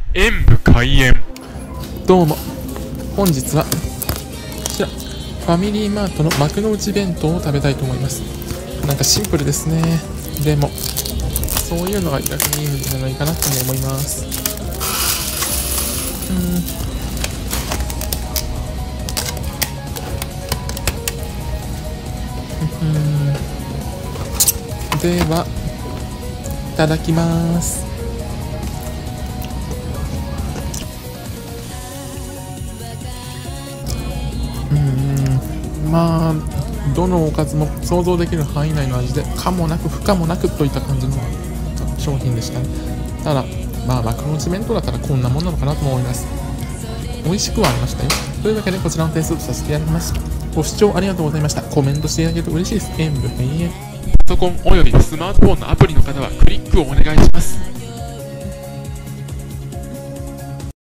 演武開演。 どうも、本日はこちらファミリーマートの幕の内弁当を食べたいと思います。なんかシンプルですね。でもそういうのが逆にいいんじゃないかなとも思います。ではいただきます。まあどのおかずも想像できる範囲内の味で可もなく不可もなくといった感じの商品でしたね。ただ幕の内弁当だったらこんなもんなのかなと思います。美味しくはありましたよ。というわけでこちらの点数とさせていただきます。ご視聴ありがとうございました。コメントしていただけると嬉しいです。演武閉園。 パソコンおよびスマートフォンのアプリの方はクリックをお願いします。